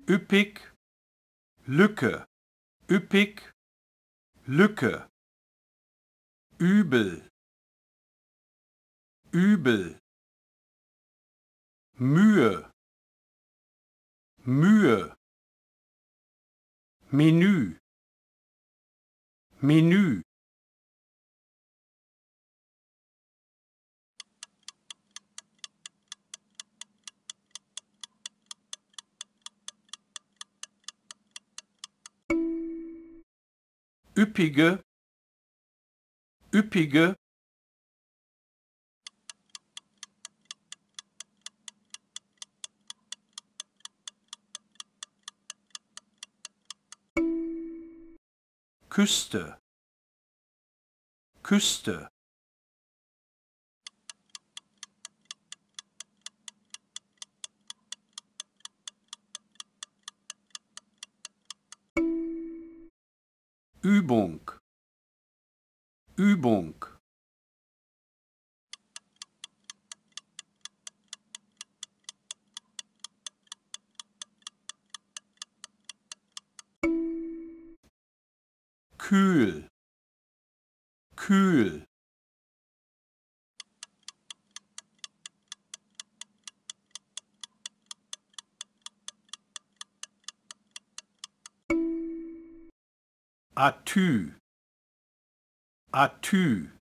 üppig, Lücke, üppig, Lücke, übel, übel, Mühe, Mühe, Menü, Menü. Üppige, üppige, Küste, Küste, Übung, Übung, kühl, kühl, Atü, Atü,